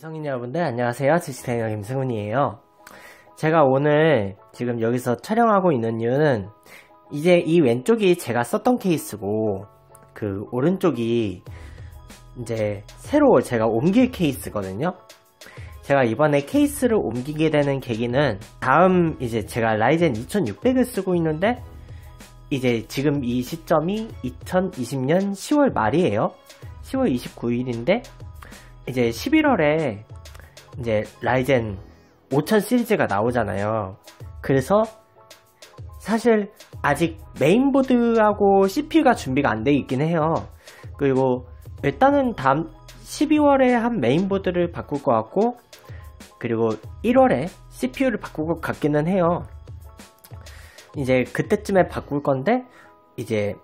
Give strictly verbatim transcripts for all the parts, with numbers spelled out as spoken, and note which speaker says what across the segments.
Speaker 1: 성인 여러분들 안녕하세요. 지식타이너 김승훈이에요. 제가 오늘 지금 여기서 촬영하고 있는 이유는 이제 이 왼쪽이 제가 썼던 케이스고 그 오른쪽이 이제 새로 제가 옮길 케이스거든요. 제가 이번에 케이스를 옮기게 되는 계기는 다음 이제 제가 라이젠 이천육백을 쓰고 있는데 이제 지금 이 시점이 이천이십 년 시월 말이에요. 시월 이십구일인데 이제 십일월에 이제 라이젠 오천 시리즈가 나오잖아요. 그래서 사실 아직 메인보드하고 씨피유가 준비가 안 돼 있긴 해요. 그리고 일단은 다음 십이월에 한 메인보드를 바꿀 것 같고, 그리고 일월에 씨피유를 바꿀 것 같기는 해요. 이제 그때쯤에 바꿀 건데 이제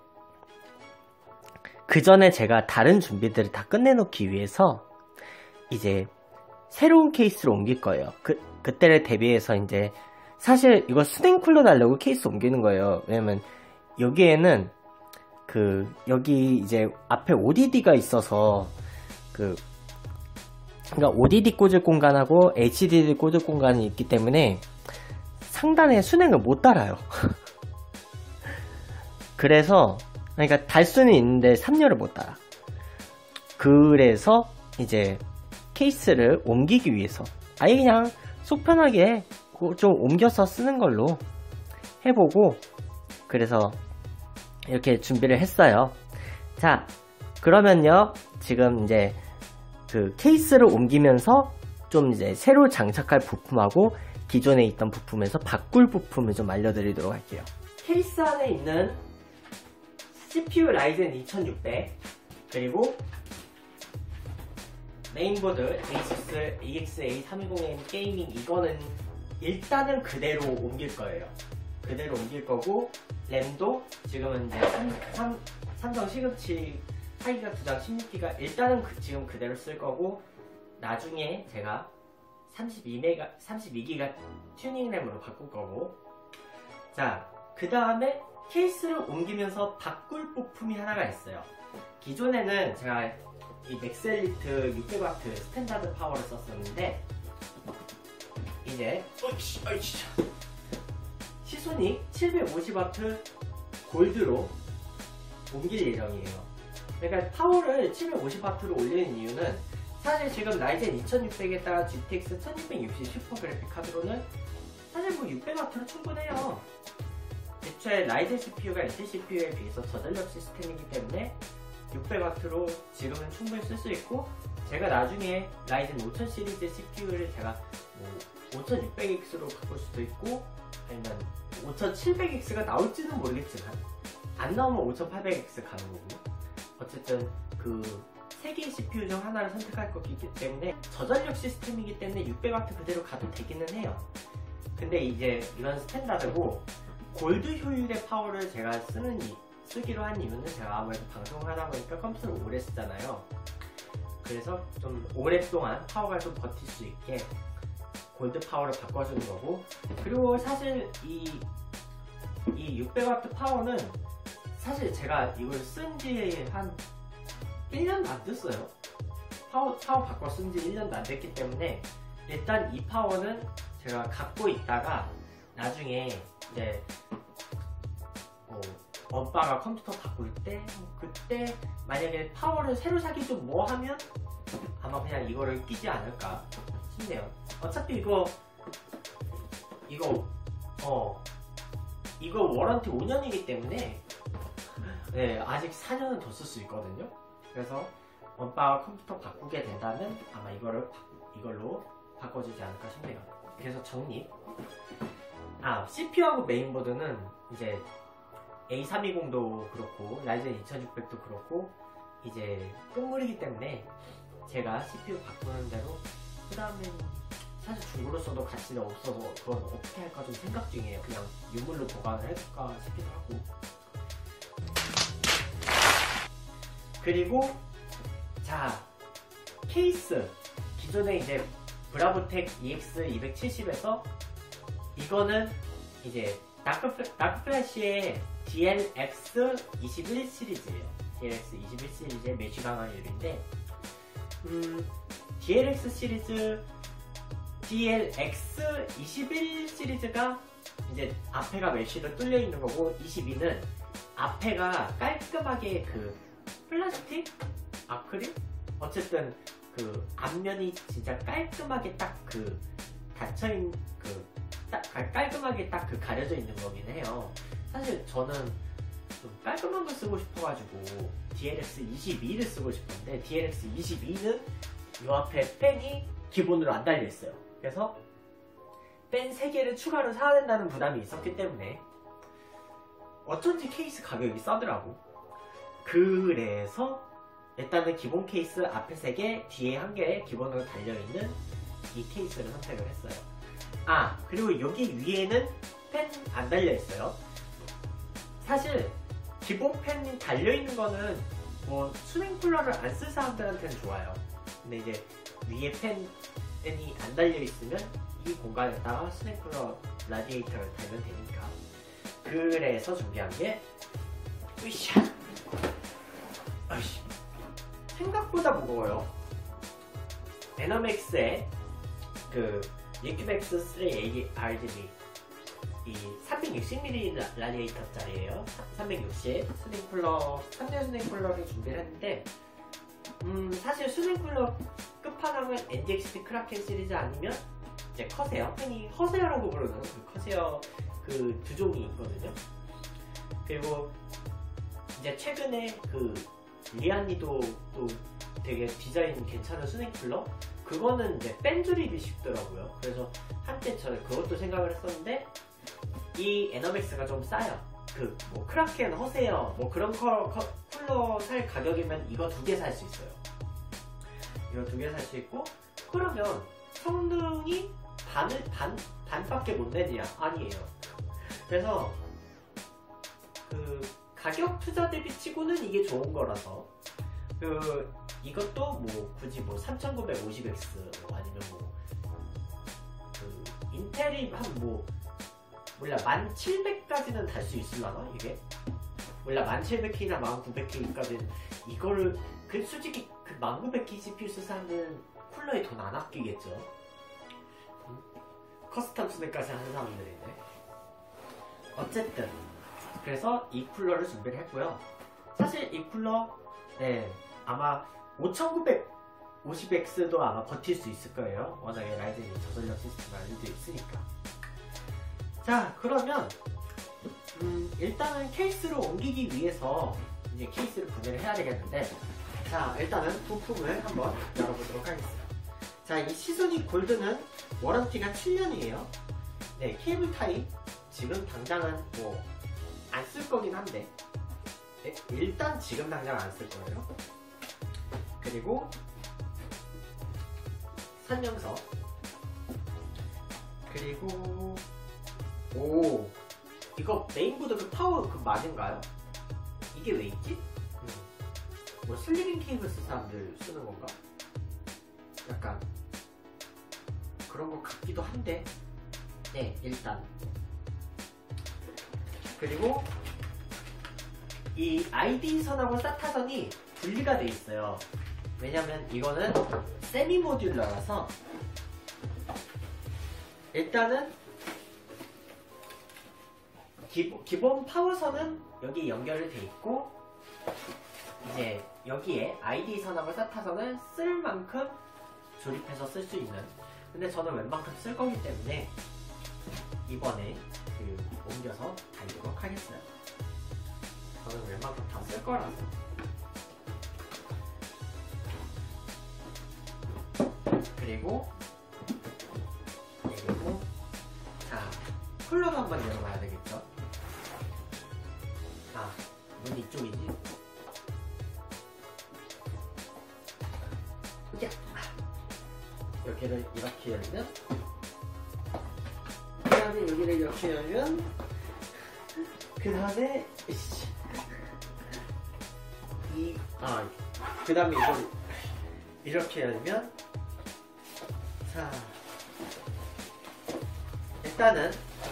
Speaker 1: 그 전에 제가 다른 준비들을 다 끝내놓기 위해서 이제 새로운 케이스로 옮길 거예요. 그, 그때를 대비해서 이제 사실 이거 수냉쿨러 달려고 케이스 옮기는 거예요. 왜냐면 여기에는 그 여기 이제 앞에 오디디가 있어서 그 그러니까 오디디 꽂을 공간하고 에이치디디 꽂을 공간이 있기 때문에 상단에 수냉을 못 달아요. 그래서 그러니까 달 수는 있는데 삼 열을 못 달아. 그래서 이제 케이스를 옮기기 위해서 아예 그냥 속 편하게 좀 옮겨서 쓰는 걸로 해보고, 그래서 이렇게 준비를 했어요. 자, 그러면요 지금 이제 그 케이스를 옮기면서 좀 이제 새로 장착할 부품하고 기존에 있던 부품에서 바꿀 부품을 좀 알려드리도록 할게요. 케이스 안에 있는 씨피유 라이젠 이천육백, 그리고 메인보드 에이수스 이엑스에이 삼백십 엠 게이밍, 이거는 일단은 그대로 옮길 거예요. 그대로 옮길 거고, 램도 지금은 이제 삼, 삼, 삼성 시금치 사 기가 두 장 십육 기가 일단은 그, 지금 그대로 쓸 거고, 나중에 제가 삼십이 메가, 삼십이 기가 튜닝 램으로 바꿀 거고. 자, 그 다음에 케이스를 옮기면서 바꿀 부품이 하나가 있어요. 기존에는 제가 이 맥스엘리트 육백 와트 스탠다드 파워를 썼었는데 이제 어이씨, 어이씨. 시소닉 칠백오십 와트 골드로 옮길 예정이에요. 그러니까 파워를 칠백오십 와트로 올리는 이유는 사실 지금 라이젠 이천육백에다가 지티엑스 천육백육십 슈퍼 그래픽 카드로는 사실 뭐 육백 와트로 충분해요. 애초에 라이젠 씨피유가 인텔 씨피유에 비해서 저전력 시스템이기 때문에 육백 와트로 지금은 충분히 쓸 수 있고, 제가 나중에 라이젠 오천 시리즈 씨피유를 제가 뭐 오천육백 엑스로 바꿀 수도 있고, 아니면 오천칠백 엑스가 나올지는 모르겠지만 안 나오면 오천팔백 엑스 가는 거고, 어쨌든 그 세 개의 씨피유 중 하나를 선택할 거기 때문에 저전력 시스템이기 때문에 육백 와트 그대로 가도 되기는 해요. 근데 이제 이런 스탠다드고 골드 효율의 파워를 제가 쓰는 이, 쓰기로 한 이유는 제가 아무래도 방송을 하다 보니까 컴퓨터를 오래 쓰잖아요. 그래서 좀 오랫동안 파워가 좀 버틸 수 있게 골드 파워를 바꿔주는 거고, 그리고 사실 이, 이 육백 와트 파워는 사실 제가 이걸 쓴 지 한 일 년도 안 됐어요. 파워, 파워 바꿔 쓴 지 일 년도 안 됐기 때문에 일단 이 파워는 제가 갖고 있다가 나중에 이제 뭐 엄빠가 컴퓨터 바꿀 때 그때 만약에 파워를 새로 사기 좀 뭐 하면 아마 그냥 이거를 끼지 않을까 싶네요. 어차피 이거 이거 어 이거 워런티 오 년이기 때문에 네, 아직 사 년은 더 쓸 수 있거든요. 그래서 엄빠가 컴퓨터 바꾸게 된다면 아마 이거를 이걸로 바꿔주지 않을까 싶네요. 그래서 정리. 아, 씨피유하고 메인보드는 이제 에이 삼백이십도 그렇고 라이젠 이천육백도 그렇고 이제 꽁물이기 때문에 제가 씨피유 바꾸는 대로, 그 다음에 사실 중고로서도 가치는 없어서 그건 어떻게 할까 좀 생각 중이에요. 그냥 유물로 보관을 해둘까 싶기도 하고. 그리고 자, 케이스 기존에 이제 브라보텍 이엑스 이백칠십에서 이거는 이제 다크, 다크 플래시의 디엘엑스 이십일 시리즈예요. 디엘엑스 이십일 시리즈의 메쉬 강화율인데, 음, 디엘엑스 시리즈, 디엘엑스 이십일 시리즈가 이제 앞에가 메쉬로 뚫려 있는 거고, 이십이는 앞에가 깔끔하게 그 플라스틱? 아크릴? 어쨌든 그 앞면이 진짜 깔끔하게 딱 그 닫혀있는 그 딱 깔끔하게 딱 그 가려져 있는 거긴 해요. 사실 저는 좀 깔끔한 거 쓰고 싶어가지고 디엘엑스 이십이를 쓰고 싶었는데, 디엘엑스 이십이는 요 앞에 펜이 기본으로 안 달려있어요. 그래서 펜 세 개를 추가로 사야 된다는 부담이 있었기 때문에 어쩐지 케이스 가격이 싸더라고. 그래서 일단은 기본 케이스 앞에 세 개, 뒤에 한 개 기본으로 달려있는 이 케이스를 선택을 했어요. 아, 그리고 여기 위에는 펜 안 달려있어요. 사실 기본 펜이 달려있는 거는 뭐 수냉 쿨러를 안 쓸 사람들한테는 좋아요. 근데 이제 위에 펜이 안 달려있으면 이 공간에다가 수냉 쿨러 라디에이터를 달면 되니까. 그래서 준비한 게 으쌰! 아이씨, 생각보다 무거워요. 에너맥스의 그 리큐맥스 쓰리 에이티 알지비 이 삼백육십 밀리리터 라디에이터짜리예요. 삼백육십 수냉 쿨러, 삼 대 수냉 쿨러를 준비를 했는데, 음 사실 수냉 쿨러 끝판왕은 엔지엑스티 크라켄 시리즈 아니면 이제 커세어, 흔히 허세어라고 부르는 그 커세어 그 두 종이 있거든요. 그리고 이제 최근에 그 리안니도 또 되게 디자인 괜찮은 수냉 쿨러, 그거는 이제 뺀 조립이 쉽더라고요. 그래서 한때 저는 그것도 생각을 했었는데, 이 에너맥스가 좀 싸요. 그 뭐 크라켄, 허세어 뭐 그런 컬, 컬, 쿨러 살 가격이면 이거 두 개 살 수 있어요. 이거 두 개 살 수 있고, 그러면 성능이 반을 반 반밖에 못 내냐? 아니에요. 그래서 그 가격 투자 대비 치고는 이게 좋은 거라서, 그 이것도 뭐 굳이 뭐 삼천구백오십 엑스 뭐 아니면 뭐 그 인텔이 한 뭐 몰라 만 칠백까지는 달 수 있으려나 이게? 몰라 만 칠백 케이나 만 구백 케이까지는 이거를 그 솔직히 그 만 구백 케이 씨피유 쓰는 사람은 쿨러에 돈 안 아끼겠죠. 음? 커스텀 수냉까지 하는 사람들인데. 어쨌든 그래서 이 쿨러를 준비를 했고요. 사실 이 쿨러 네 아마 오천구백오십 엑스도 아마 버틸 수 있을 거예요. 워낙에 라이젠이 저전력 시스템을 알려져 있으니까. 자, 그러면 음, 일단은 케이스로 옮기기 위해서 이제 케이스를 구매를 해야 되겠는데, 자 일단은 부품을 한번 열어보도록 하겠습니다. 자, 이 시소닉 골드는 워런티가 칠 년이에요 네, 케이블 타입 지금 당장은 뭐 안 쓸 거긴 한데, 네, 일단 지금 당장 안 쓸 거예요. 그리고 설명서, 그리고 오 이거 메인보드 그 파워 그 맞은가요? 이게 왜 있지? 음. 뭐 슬리빙 케이블 쓰는 사람들 쓰는 건가? 약간 그런 것 같기도 한데, 네 일단. 그리고 이 아이디 선하고 사타 선이 분리가 돼 있어요. 왜냐면 이거는 세미 모듈러라서. 일단은 기, 기본 파워선은 여기 연결이 돼 있고, 이제 여기에 아이디 선하고 사타 선을 쓸 만큼 조립해서 쓸 수 있는, 근데 저는 웬만큼 쓸 거기 때문에 이번에 그 옮겨서 달리도록 하겠어요. 저는 웬만큼 다 쓸 거라서. 그리고 그리고 자 쿨러도 한번 열어봐야 되겠죠. 아, 문 이쪽이지. 야! 여기를 이렇게 열면, 그 다음에 여기를 이렇게 열면, 그 다음에 이, 아, 그 다음에 이걸 이렇게 열면, 자 일단은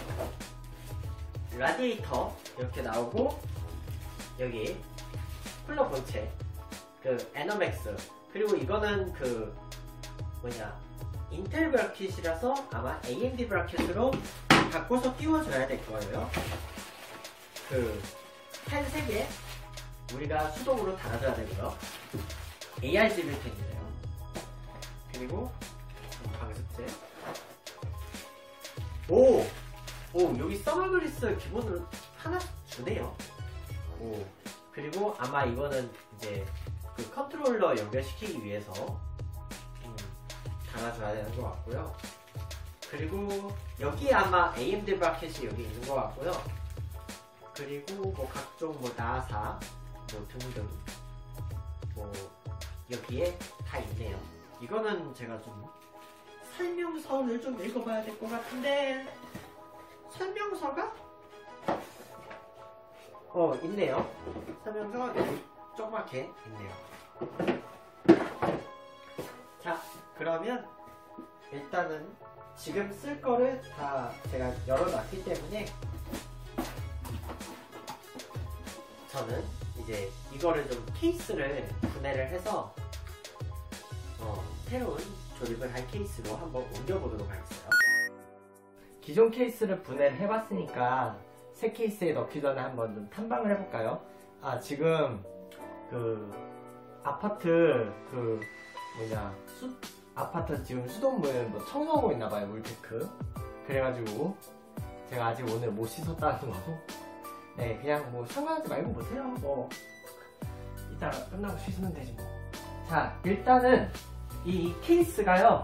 Speaker 1: 라디에이터 이렇게 나오고, 여기 쿨러 본체 그 에너맥스, 그리고 이거는 그 뭐냐 인텔 브라켓이라서 아마 에이엠디 브라켓으로 바꿔서 끼워줘야 될 거예요. 그 펜 세 개 우리가 수동으로 달아줘야 되고요. 에이알지비 펜이네요. 그리고 방습제. 오! 오, 여기 서머그리스 기본으로 하나 주네요. 오. 그리고 아마 이거는 이제 그 컨트롤러 연결시키기 위해서 음, 달아줘야 되는 것 같고요. 그리고 여기 아마 에이엠디 브라켓이 여기 있는 것 같고요. 그리고 뭐 각종 뭐 나사 뭐 등등 뭐 여기에 다 있네요. 이거는 제가 좀 설명서를 좀 읽어봐야 될 것 같은데 설명서가? 어 있네요. 설명서가 여기 조그맣게 있네요. 자 그러면 일단은 지금 쓸 거를 다 제가 열어놨기 때문에 저는 이제 이거를 좀 케이스를 분해를 해서 어, 새로운 조립을 할 케이스로 한번 옮겨보도록 하겠어요. 기존 케이스를 분해를 해봤으니까 새 케이스에 넣기 전에 한번 좀 탐방을 해볼까요? 아 지금 그 아파트 그 뭐냐 수, 아파트 지금 수돗물 뭐 청소하고 있나봐요. 물테크. 그래가지고 제가 아직 오늘 못 씻었다는 거. 네 그냥 뭐 상관하지 말고 보세요. 뭐 이따가 끝나고 씻으면 되지 뭐. 자 일단은 이 케이스가요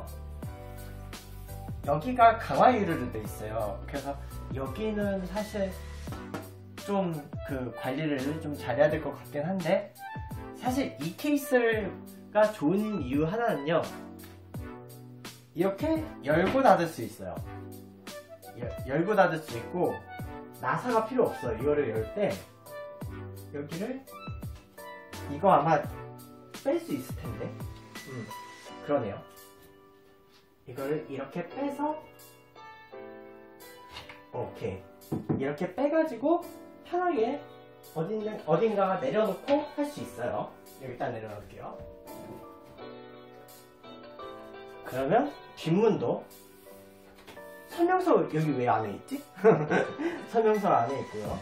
Speaker 1: 여기가 강화유리로 돼 있어요. 그래서 여기는 사실 좀 그 관리를 좀 잘해야 될 것 같긴 한데 사실 이 케이스가 좋은 이유 하나는요 이렇게 열고 닫을 수 있어요. 열, 열고 닫을 수 있고 나사가 필요 없어요. 이거를 열 때 여기를 이거 아마 뺄 수 있을 텐데 음, 그러네요. 이거를 이렇게 빼서 오케이 이렇게 빼가지고 편하게 어딘가, 어딘가 내려놓고 할 수 있어요. 여기다 내려놓을게요. 그러면 뒷문도 설명서 여기 왜 안에 있지? 설명서 안에 있고요.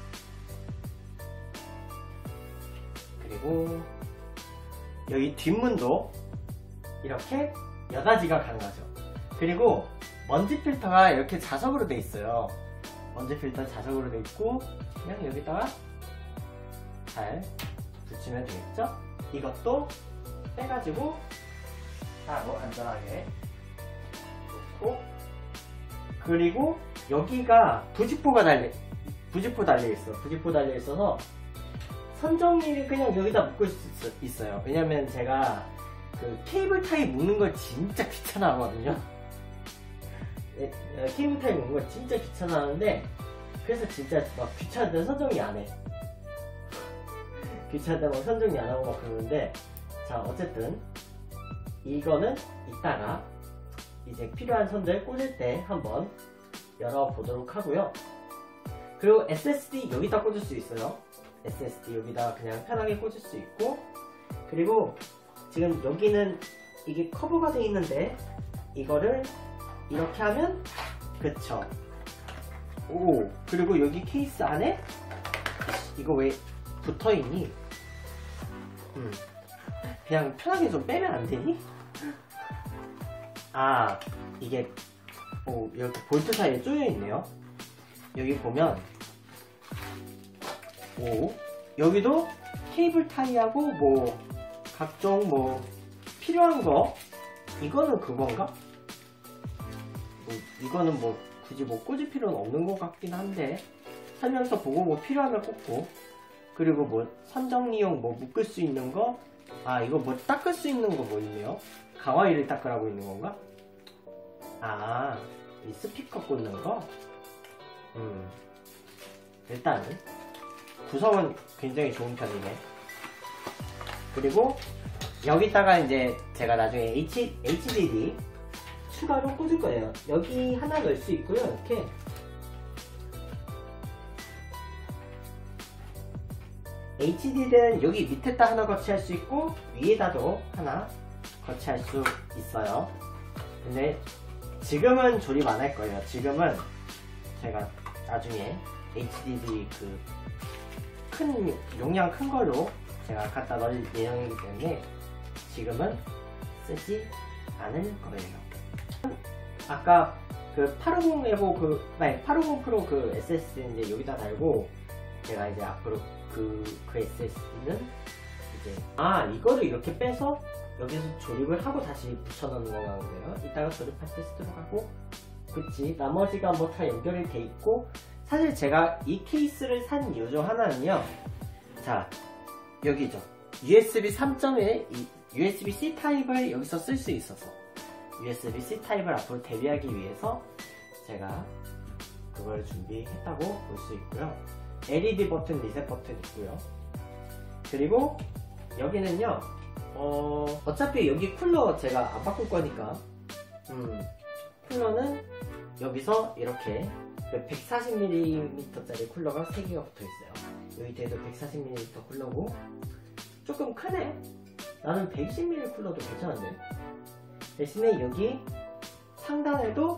Speaker 1: 그리고 여기 뒷문도 이렇게 여닫이가 가능하죠. 그리고 먼지 필터가 이렇게 자석으로 돼 있어요. 먼지 필터 자석으로 돼 있고 그냥 여기다가 잘 붙이면 되겠죠? 이것도 빼가지고 따로 안전하게 놓고 그리고 여기가 부직포가 달려 부직포 달려 있어. 부직포 달려 있어서 선정리를 그냥 여기다 묶을 수 있어요. 왜냐면 제가 그 케이블 타이 묶는 걸 진짜 귀찮아 하거든요. 케이블 타이 묶는 걸 진짜 귀찮아 하는데 그래서 진짜 막 귀찮을 때 선정리 안 해. 귀찮을 때 막 선정리 안 하고 막 그러는데 자 어쨌든 이거는 이따가 이제 필요한 선들 꽂을 때 한번 열어보도록 하고요. 그리고 에스에스디 여기다 꽂을 수 있어요. 에스에스디 여기다 그냥 편하게 꽂을 수 있고 그리고 지금 여기는 이게 커버가 되어 있는데 이거를 이렇게 하면 그쵸. 오 그리고 여기 케이스 안에 이거 왜 붙어있니? 음. 그냥 편하게 좀 빼면 안 되니? 아 이게 오 이렇게 볼트 사이에 쪼여 있네요. 여기 보면 오 여기도 케이블 타이하고 뭐 각종 뭐 필요한 거 이거는 그건가? 뭐 이거는 뭐 굳이 뭐 꽂을 필요는 없는 것 같긴 한데 설명서 보고 뭐 필요하면 꽂고 그리고 뭐 선정리용 뭐 묶을 수 있는 거 아 이거 뭐 닦을 수 있는 거 뭐 있네요. 강화유리 닦으라고 있는 건가? 아 이 스피커 꽂는 거? 음 일단은 구성은 굉장히 좋은 편이네. 그리고 여기다가 이제 제가 나중에 H, 에이치디디 추가로 꽂을 거예요. 여기 하나 넣을 수 있고요. 이렇게 에이치디디는 여기 밑에다 하나 거치할 수 있고 위에다도 하나 거치할 수 있어요. 근데 지금은 조립 안 할 거예요. 지금은 제가 나중에 에이치디디 그 큰 용량 큰 걸로 제가 갖다 넣을 예정이기 때문에 지금은 쓰지 않을 거예요. 아까 그 팔백오십 에보 그 아니 팔백오십 프로 그 에스에스디 이제 여기다 달고 제가 이제 앞으로 그, 그 에스에스디는 이제 아 이거를 이렇게 빼서 여기서 조립을 하고 다시 붙여넣는 건가 본데요. 이따가 조립할 때 쓰도록 하고 그치 나머지가 뭐 다 연결이 돼 있고 사실 제가 이 케이스를 산 이유 중 하나는요. 자 여기죠. 유에스비 삼 점 일 유에스비-C 타입을 여기서 쓸 수 있어서 유에스비-C 타입을 앞으로 대비하기 위해서 제가 그걸 준비했다고 볼 수 있고요. 엘이디 버튼, 리셋 버튼 있고요. 그리고 여기는요 어, 어차피 여기 쿨러 제가 안 바꿀 거니까 음, 쿨러는 여기서 이렇게 백사십 밀리미터짜리 쿨러가 세 개가 붙어 있어요. 여기 뒤에도 백사십 밀리미터 쿨러고 조금 크네. 나는 백이십 밀리미터 쿨러도 괜찮은데. 대신에 여기 상단에도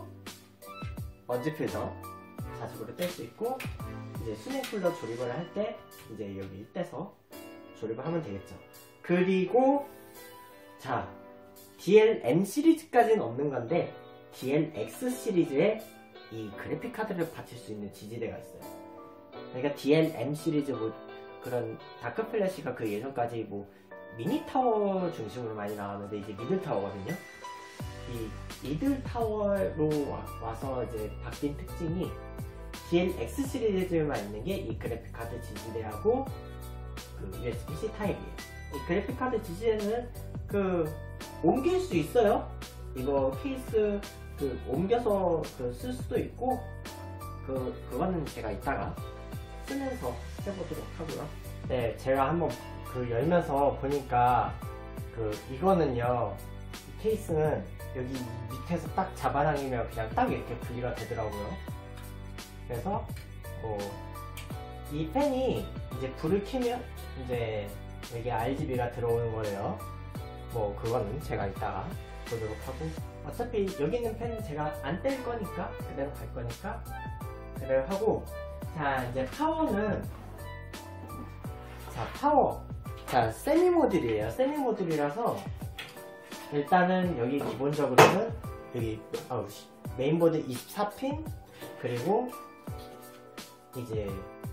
Speaker 1: 먼지 필터 자석으로 뗄 수 있고 이제 수냉 쿨러 조립을 할 때 이제 여기 떼서 조립을 하면 되겠죠. 그리고 자 디엘엠 시리즈까지는 없는 건데 디엘엑스 시리즈에 이 그래픽 카드를 받칠 수 있는 지지대가 있어요. 그러니까 디엘엠 시리즈 뭐 그런 다크 플래시가 그 예전까지 뭐 미니 타워 중심으로 많이 나왔는데 이제 미들 타워거든요. 이 미들 타워로 와, 와서 이제 바뀐 특징이 디엘엑스 시리즈만 있는 게 이 그래픽 카드 지지대하고 그 유에스비-C 타입이에요. 이 그래픽 카드 지지대는 그 옮길 수 있어요. 이거 케이스 그 옮겨서 그 쓸 수도 있고 그 그거는 제가 이따가 쓰면서 해보도록 하고요. 네, 제가 한번 그 열면서 보니까 그 이거는요 이 케이스는 여기 밑에서 딱 잡아당기면 그냥 딱 이렇게 분리가 되더라고요. 그래서 어, 이 팬이 이제 불을 켜면 이제 여기 알지비가 들어오는 거예요. 뭐 그거는 제가 이따가 보도록 하고 어차피 여기 있는 펜은 제가 안 뗄 거니까 그대로 갈 거니까 그대로 하고 자 이제 파워는 자 파워 자 세미 모듈이에요. 세미 모듈이라서 일단은 여기 기본적으로는 여기 아우 메인보드 이십사 핀 그리고 이제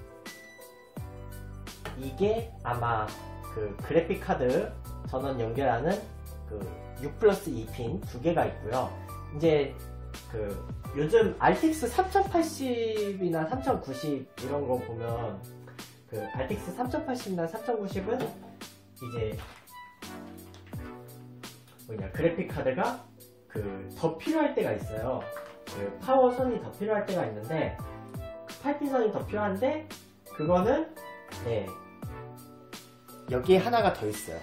Speaker 1: 이게 아마 그 그래픽 카드 전원 연결하는 그 육 플러스 이 핀 두 개가 있고요. 이제 그 요즘 알티엑스 삼천팔십이나 삼천구십 이런 거 보면 그 알티엑스 삼천팔십이나 삼천구십은 이제 뭐냐 그래픽 카드가 그 더 필요할 때가 있어요. 그 파워 선이 더 필요할 때가 있는데 팔 핀 선이 더 필요한데 그거는 네 여기에 하나가 더 있어요.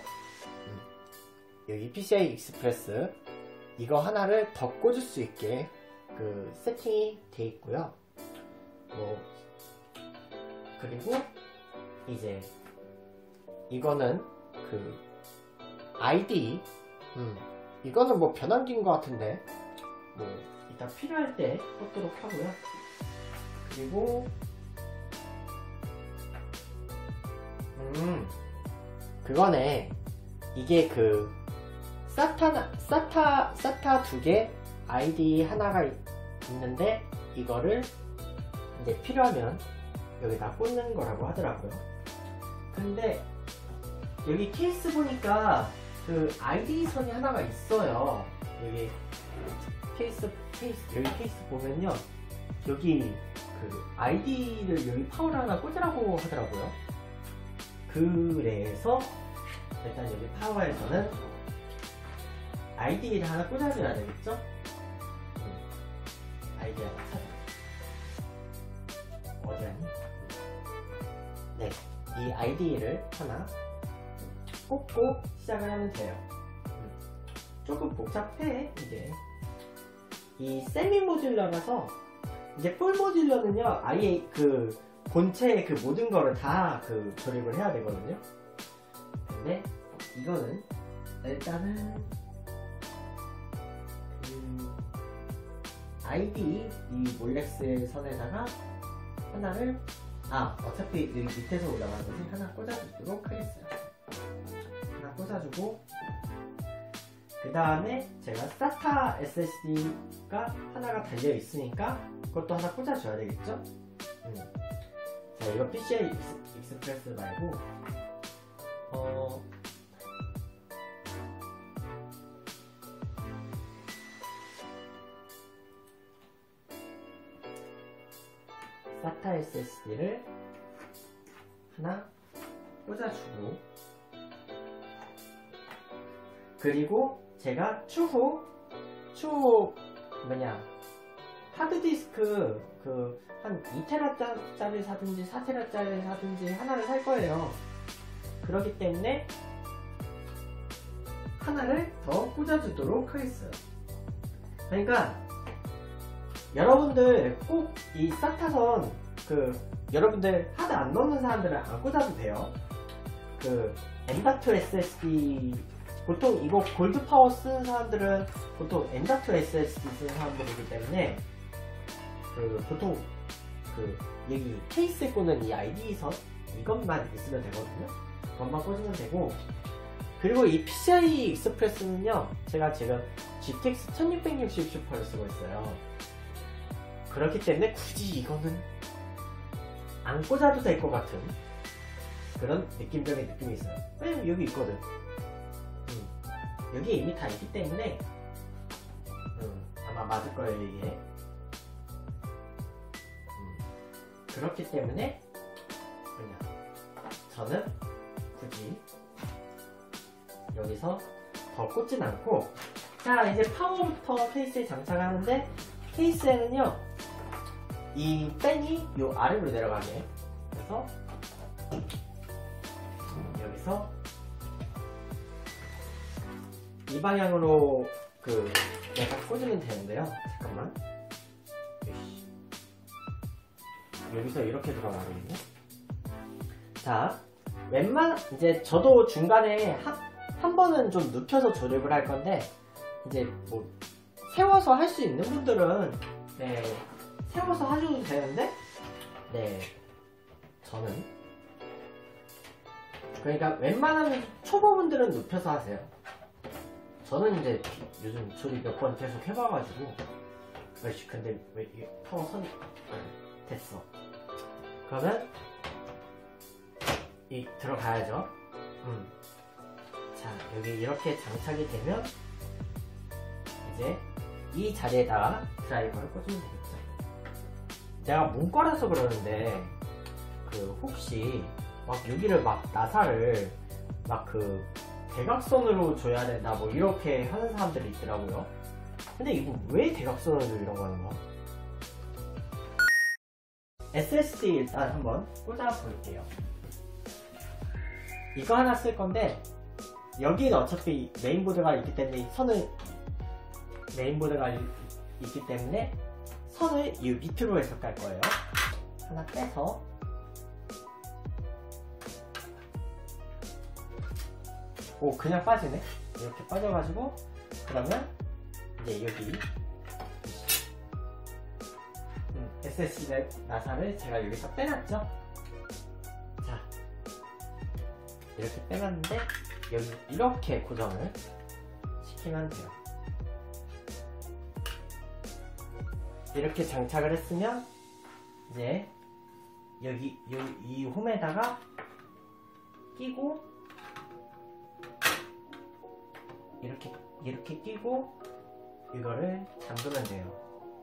Speaker 1: 여기 피시아이 익스프레스 이거 하나를 더 꽂을 수 있게 그 세팅이 돼 있고요. 뭐 그리고 이제 이거는 그 아이디 음, 이거는 뭐 변환기인 것 같은데 뭐 이따 필요할 때 꽂도록 하고요. 그리고 음 그거네 이게 그 사타 사타 사타 두 개 아이디 하나가 있는데 이거를 이제 필요하면 여기다 꽂는 거라고 하더라고요. 근데 여기 케이스 보니까 그 아이디 선이 하나가 있어요. 여기 케이스 케이스 여기 케이스 보면요 여기 그 아이디를 여기 파워를 하나 꽂으라고 하더라고요. 그래서 일단 여기 파워에서는 아이디를 하나 꽂아줘야 되겠죠? 음, 아이디 하나 찾아. 어디 갔니? 네, 이 아이디를 하나 꽂고 시작을 하면 돼요. 음, 조금 복잡해 이게. 이 세미 모듈러라서 이제 풀 모듈러는요 아예 그 본체의 그 모든 거를 다 그 조립을 해야 되거든요. 근데 이거는 일단은 아이디 이 몰렉스 선에다가 하나를 아 어차피 여기 밑에서 올라가는 거지 하나 꽂아주도록 하겠어요. 하나 꽂아주고 그 다음에 제가 사타 에스에스디가 하나가 달려 있으니까 그것도 하나 꽂아줘야 되겠죠? 음. 자 이거 피시아이 익스프레스 말고 어 사타 에스에스디를 하나 꽂아주고 그리고 제가 추후 추후 뭐냐 하드디스크 그 한 이 테라짜리 사든지 사 테라짜리 사든지 하나를 살 거예요. 그렇기 때문에 하나를 더 꽂아주도록 하겠어요. 그러니까 여러분들 꼭 이 사타선 그 여러분들 하드 안 넣는 사람들은 안 꽂아도 돼요. 그 엠 닷 에스에스디 보통 이거 골드 파워 쓰는 사람들은 보통 엠 닷 에스에스디 쓰는 사람들이기 때문에 그 보통 그 여기 케이스에 꽂는 이 아이디 선 이것만 있으면 되거든요. 그것만 꽂으면 되고 그리고 이 피시아이 익스프레스는요 제가 지금 지티엑스 천육백육십 슈퍼를 쓰고 있어요. 그렇기 때문에 굳이 이거는 안 꽂아도 될 것 같은 그런 느낌적인 느낌이 있어요. 왜냐면 여기 있거든. 음. 여기 이미 다 있기 때문에 음, 아마 맞을 거예요 이게. 음. 그렇기 때문에 그냥 저는 굳이 여기서 더 꽂진 않고 자 이제 파워부터 케이스에 장착하는데 케이스에는요 이 팬이 요 아래로 내려가게 그래서 여기서 이 방향으로 그 내가 꽂으면 되는데요. 잠깐만 여기서 이렇게 들어가거든요. 자 웬만 이제 저도 중간에 한, 한 번은 좀 눕혀서 조립을 할 건데 이제 뭐 세워서 할 수 있는 분들은 네 세워서 하셔도 되는데 네 저는 그러니까 웬만하면 초보분들은 눕혀서 하세요. 저는 이제 요즘 조립 몇 번 계속 해봐가지고 아이씨 근데 왜 이게 파워 선이 됐어. 그러면 이 들어가야죠. 음. 자 여기 이렇게 장착이 되면 이제 이 자리에다가 드라이버를 꽂으면 되겠죠. 제가 문과라서 그러는데 그 혹시 막 여기를 막 나사를 막 그 대각선으로 줘야 된다 뭐 이렇게 하는 사람들이 있더라고요. 근데 이거 왜 대각선으로 이러고 하는 거야? 에스에스디 일단 한번 꽂아 볼게요. 이거 하나 쓸 건데 여기는 어차피 메인보드가 있기 때문에 선을 메인보드가 있기 때문에 선을 이 밑으로 해서 깔 거예요. 하나 빼서 오 그냥 빠지네. 이렇게 빠져가지고 그러면 이제 여기 음, 에스에스디 나사를 제가 여기서 빼놨죠. 자 이렇게 빼놨는데 여기 이렇게 고정을 시키면 돼요. 이렇게 장착을 했으면 이제 여기 이 홈에다가 끼고 이렇게 이렇게 끼고 이거를 잠그면 돼요.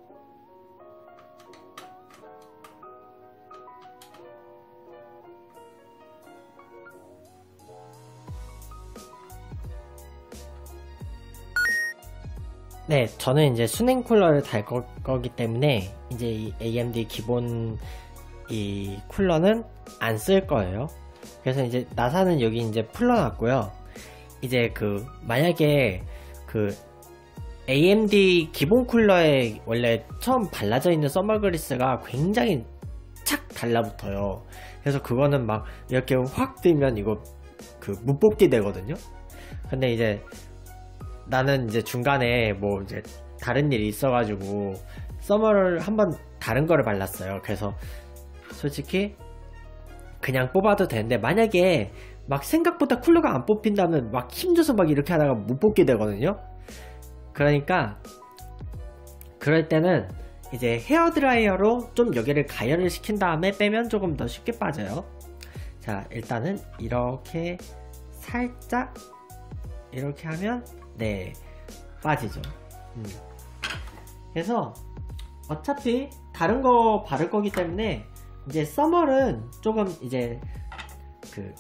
Speaker 1: 네, 저는 이제 수냉 쿨러를 달 거, 거기 때문에 이제 이 에이엠디 기본 이 쿨러는 안 쓸 거예요. 그래서 이제 나사는 여기 이제 풀러놨고요. 이제 그 만약에 그 에이엠디 기본 쿨러에 원래 처음 발라져 있는 서머 그리스가 굉장히 착 달라붙어요. 그래서 그거는 막 이렇게 확 뜨면 이거 그 무뽑기 되거든요. 근데 이제 나는 이제 중간에 뭐 이제 다른 일이 있어가지고 서머를 한번 다른 거를 발랐어요. 그래서 솔직히 그냥 뽑아도 되는데, 만약에 막 생각보다 쿨러가 안 뽑힌다면 막 힘줘서 막 이렇게 하다가 못 뽑게 되거든요. 그러니까 그럴 때는 이제 헤어드라이어로 좀 여기를 가열을 시킨 다음에 빼면 조금 더 쉽게 빠져요. 자, 일단은 이렇게 살짝 이렇게 하면 네 빠지죠. 음. 그래서 어차피 다른 거 바를 거기 때문에 이제 써멀은 조금 이제 그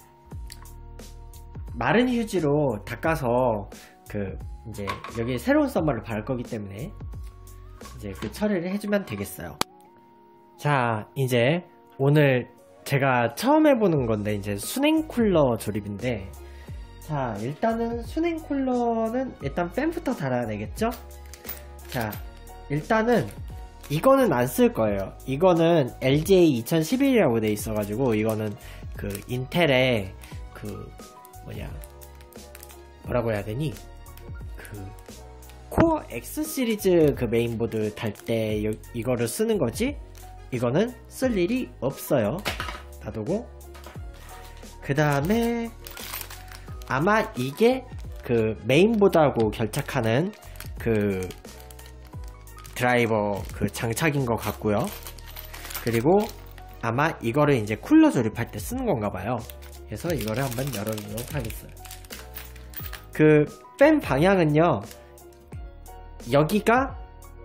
Speaker 1: 마른 휴지로 닦아서 그 이제 여기 새로운 써멀을 바를 거기 때문에 이제 그 처리를 해주면 되겠어요. 자, 이제 오늘 제가 처음 해보는 건데 이제 수냉 쿨러 조립인데, 자, 일단은 수냉 쿨러는 일단 팬부터 달아야 되겠죠? 자, 일단은 이거는 안 쓸 거예요. 이거는 엘지에이 이천십일이라고 돼 있어가지고, 이거는 그 인텔의 그 뭐냐 뭐라고 해야 되니, 그 코어 X 시리즈 그 메인보드 달 때 이거를 쓰는 거지, 이거는 쓸 일이 없어요. 놔두고, 그 다음에 아마 이게 그 메인보드하고 결착하는 그 드라이버 그 장착인 것 같고요. 그리고 아마 이거를 이제 쿨러 조립할 때 쓰는 건가 봐요. 그래서 이거를 한번 열어보도록 하겠어요. 그 팬 방향은요, 여기가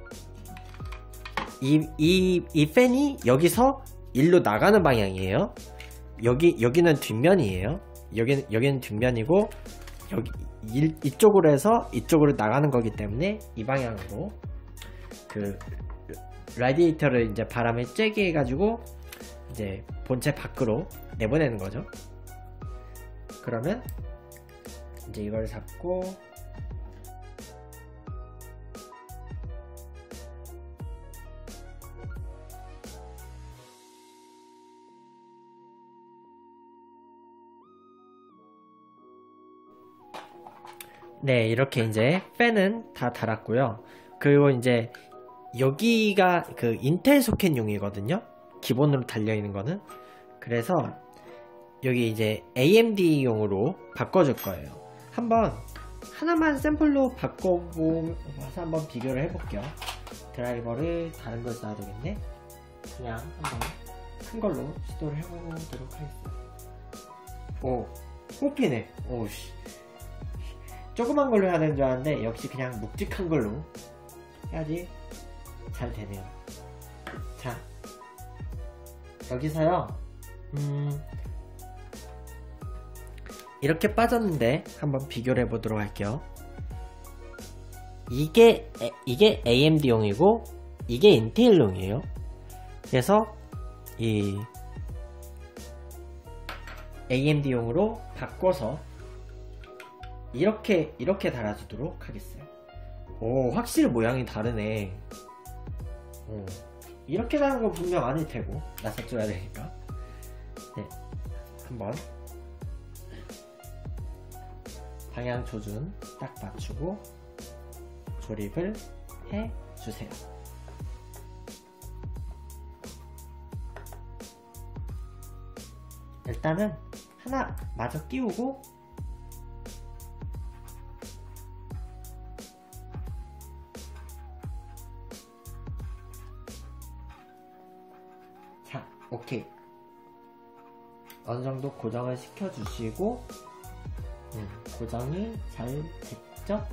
Speaker 1: 이, 이, 이 팬이 여기서 일로 나가는 방향이에요. 여기, 여기는 뒷면이에요. 여기, 여기는 뒷면이고, 여기, 이, 이쪽으로 해서 이쪽으로 나가는 거기 때문에 이 방향으로 그 라디에이터를 이제 바람에 쬐게 해가지고 이제 본체 밖으로 내보내는 거죠. 그러면 이제 이걸 잡고, 네, 이렇게 이제 팬은 다 달았고요. 그리고 이제 여기가 그 인텔 소켓용이거든요. 기본으로 달려있는 거는. 그래서 여기 이제 에이엠디용으로 바꿔줄 거예요. 한번 하나만 샘플로 바꿔보면서 한번 비교를 해볼게요. 드라이버를 다른 걸 써야 되겠네. 그냥 한번 큰 걸로 시도를 해보도록 하겠습니다. 오, 뽑히네. 오씨. 조그만 걸로 해야 되는 줄 알았는데 역시 그냥 묵직한 걸로 해야지 잘 되네요. 자, 여기서요, 음, 이렇게 빠졌는데 한번 비교를 해보도록 할게요. 이게 에, 이게 에이엠디용이고 이게 인텔용이에요. 그래서 이 에이엠디용으로 바꿔서 이렇게 이렇게 달아주도록 하겠어요. 오, 확실히 모양이 다르네. 오, 이렇게 다는 건 분명 아닐 테고 나사줘야 되니까. 네, 한번 방향 조준 딱 맞추고 조립을 해주세요. 일단은 하나 마저 끼우고, 자, 오케이. 어느정도 고정을 시켜주시고, 음, 고정이 잘 됐죠?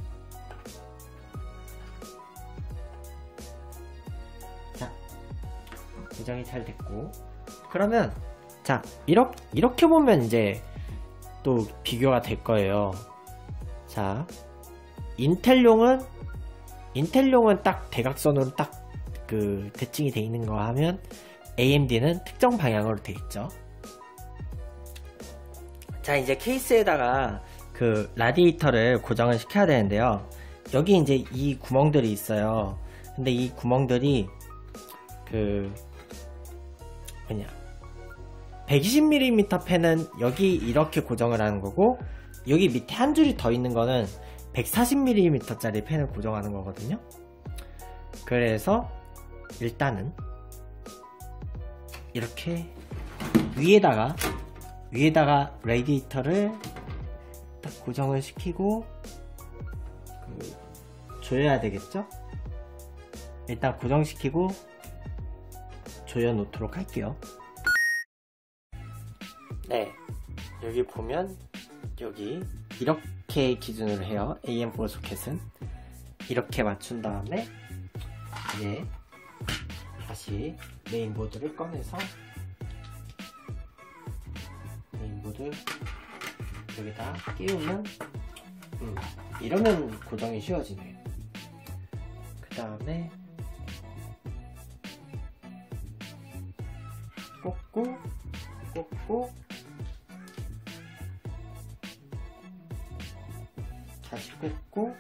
Speaker 1: 자, 고정이 잘 됐고, 그러면 자, 이렇게, 이렇게 보면 이제 또 비교가 될 거예요. 자, 인텔용은 인텔용은 딱 대각선으로 딱 그 대칭이 돼 있는 거 하면 에이엠디는 특정 방향으로 돼 있죠. 자, 이제 케이스에다가 그 라디에이터를 고정을 시켜야 되는데요. 여기 이제 이 구멍들이 있어요. 근데 이 구멍들이 그 뭐냐, 백이십 밀리미터 팬은 여기 이렇게 고정을 하는 거고, 여기 밑에 한 줄이 더 있는 거는 백사십 밀리미터 짜리 팬을 고정하는 거거든요. 그래서 일단은 이렇게 위에다가 위에다가 레디에이터를 딱 고정을 시키고 그 조여야 되겠죠? 일단 고정시키고 조여 놓도록 할게요. 네, 여기 보면 여기 이렇게 기준으로 해요. 에이엠 사 소켓은 이렇게 맞춘 다음에 이제 다시 메인보드를 꺼내서 메인보드 여기다 끼우면 음, 이러면 고정이 쉬워지네요. 그 다음에 꽂고 꽂고 다시 꽂고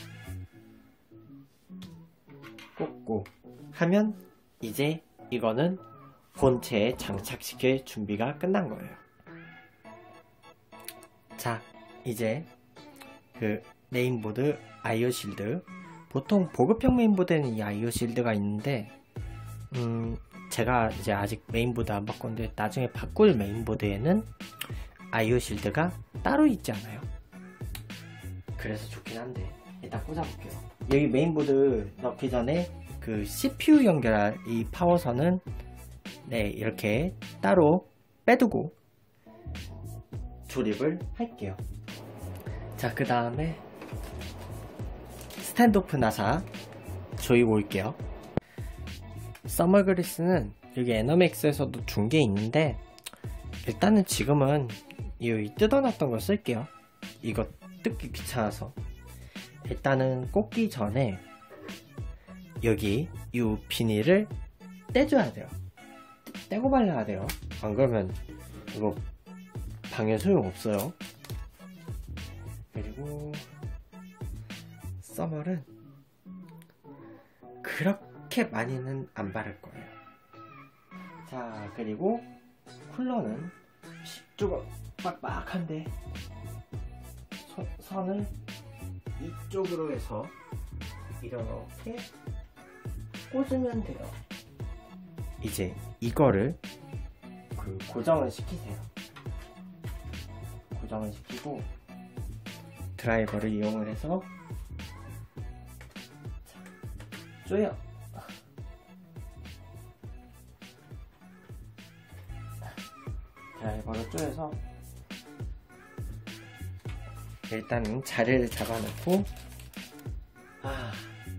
Speaker 1: 꽂고 하면 이제 이거는 본체에 장착시킬 준비가 끝난 거예요. 자, 이제 그 메인보드 아이오 실드, 보통 보급형 메인보드에는 이 아이오 실드가 있는데 음 제가 이제 아직 메인보드 안 바꿨는데 나중에 바꿀 메인보드에는 아이오 실드가 따로 있지 않아요. 그래서 좋긴 한데 일단 꽂아볼게요. 여기 메인보드 넣기 전에 그 씨피유 연결할 이 파워선은 네 이렇게 따로 빼두고 조립을 할게요. 자, 그 다음에 스탠드오프 나사 조이고 올게요. 서머그리스는 여기 에너맥스에서도 준 게 있는데 일단은 지금은 이 뜯어놨던 걸 쓸게요. 이거 뜯기 귀찮아서. 일단은 꽂기 전에 여기 이 비닐을 떼줘야 돼요. 떼고 발라야 돼요. 안 그러면 이거 방에 소용없어요. 그리고 써멀은 그렇게 많이는 안 바를 거예요. 자, 그리고 쿨러는 조금 빡빡한데 서, 선을 이쪽으로 해서 이렇게 꽂으면 돼요. 이제 이거를 그 고정을 시키세요. 고정을 시키고 드라이버를 이용을 해서 조여. 드라이버를 조여서 일단은 자리를 잡아놓고 아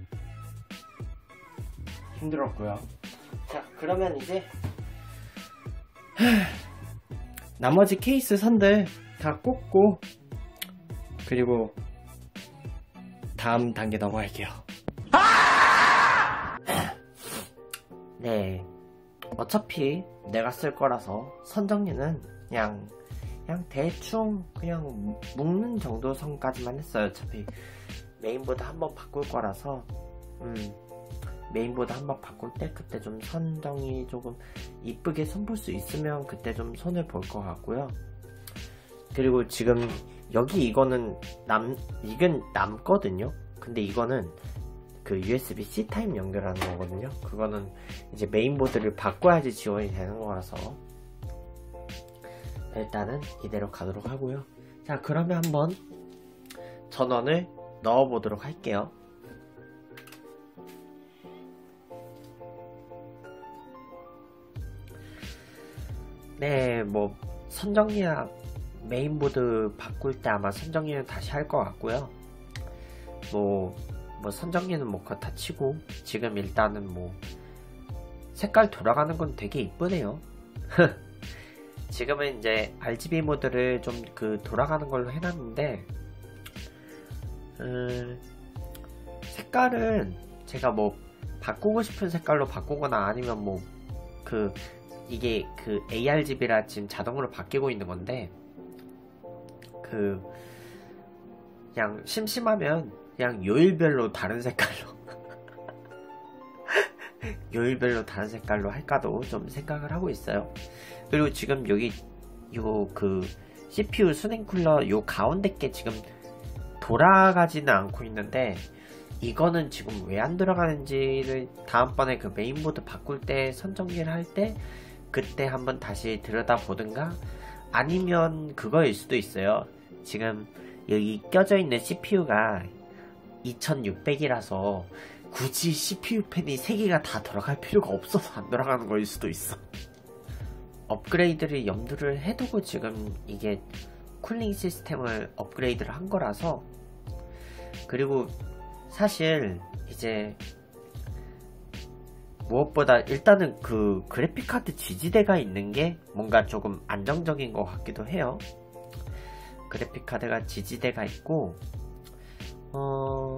Speaker 1: 힘들었고요. 자, 그러면 이제 나머지 케이스 선들 다 꽂고 그리고 다음 단계 넘어갈게요. 네, 어차피 내가 쓸 거라서 선 정리는 그냥 그냥 대충 그냥 묶는 정도 선까지만 했어요. 어차피 메인보드 한번 바꿀 거라서 음 메인보드 한번 바꿀 때 그때 좀 선 정리 조금 이쁘게 손볼 수 있으면 그때 좀 손을 볼 것 같고요. 그리고 지금 여기 이거는 남 이건 남거든요. 근데 이거는 그 유에스비 씨 타입 연결하는 거거든요. 그거는 이제 메인보드를 바꿔야지 지원이 되는 거라서 일단은 이대로 가도록 하고요. 자, 그러면 한번 전원을 넣어 보도록 할게요. 네, 뭐 선정리야 메인보드 바꿀 때 아마 선정리는 다시 할 것 같고요. 뭐, 뭐 선정리는 뭐 그거 다 치고 지금 일단은 뭐 색깔 돌아가는 건 되게 이쁘네요. 지금은 이제 알지비 모드를 좀 그 돌아가는 걸로 해놨는데 음, 색깔은 제가 뭐 바꾸고 싶은 색깔로 바꾸거나 아니면 뭐 그 이게 그 에이알지비라 지금 자동으로 바뀌고 있는 건데 그 그냥 심심하면 그냥 요일별로 다른 색깔로 요일별로 다른 색깔로 할까도 좀 생각을 하고 있어요. 그리고 지금 여기 요 그 씨피유 수냉 쿨러 요 가운데 게 지금 돌아가지는 않고 있는데
Speaker 2: 이거는 지금 왜 안 들어가는지를 다음번에 그 메인보드 바꿀 때 선정리를 할 때 그때 한번 다시 들여다보든가, 아니면 그거일 수도 있어요. 지금 여기 껴져 있는 씨피유가 이천육백이라서 굳이 씨피유 팬이 세 개가 다 들어갈 필요가 없어서 안 들어가는 거일 수도 있어. 업그레이드를 염두를 해두고 지금 이게 쿨링 시스템을 업그레이드를 한 거라서. 그리고 사실 이제 무엇보다 일단은 그 그래픽카드 지지대가 있는 게 뭔가 조금 안정적인 것 같기도 해요. 그래픽카드가 지지대가 있고, 어...